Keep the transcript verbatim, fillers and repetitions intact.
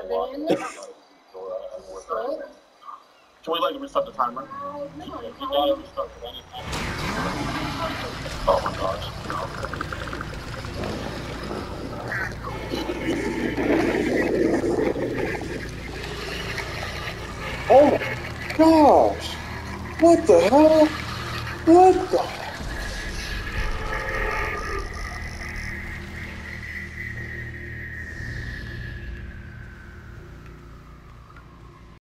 Can we like restart the timer? Uh, no, You you gotta restart it anytime. Oh my gosh. Oh my gosh! What the hell? What the